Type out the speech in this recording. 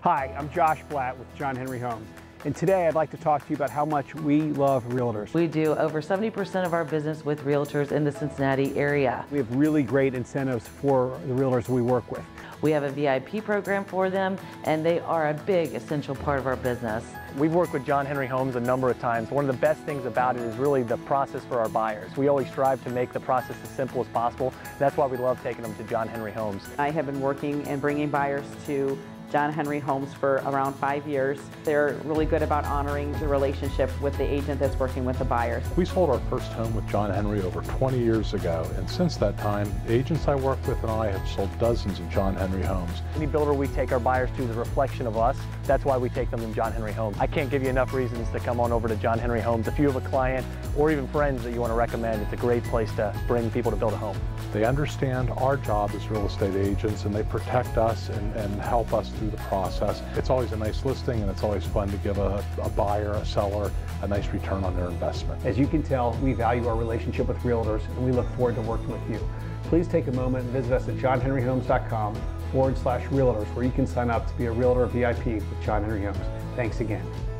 Hi, I'm Josh Blatt with John Henry Homes, and today I'd like to talk to you about how much we love realtors. We do over 70% of our business with realtors in the Cincinnati area. We have really great incentives for the realtors we work with. We have a VIP program for them, and they are a big essential part of our business. We've worked with John Henry Homes a number of times. One of the best things about it is really the process for our buyers. We always strive to make the process as simple as possible. That's why we love taking them to John Henry Homes. I have been working and bringing buyers to John Henry Homes for around 5 years. They're really good about honoring the relationship with the agent that's working with the buyers. We sold our first home with John Henry over 20 years ago, and since that time, the agents I work with and I have sold dozens of John Henry homes. Any builder we take our buyers to is a reflection of us. That's why we take them to John Henry Homes. I can't give you enough reasons to come on over to John Henry Homes. If you have a client or even friends that you want to recommend, it's a great place to bring people to build a home. They understand our job as real estate agents, and they protect us and help us through the process. It's always a nice listing, and it's always fun to give a buyer, a seller, a nice return on their investment. As you can tell, we value our relationship with realtors, and we look forward to working with you. Please take a moment and visit us at johnhenryhomes.com/realtors, where you can sign up to be a realtor VIP with John Henry Homes. Thanks again.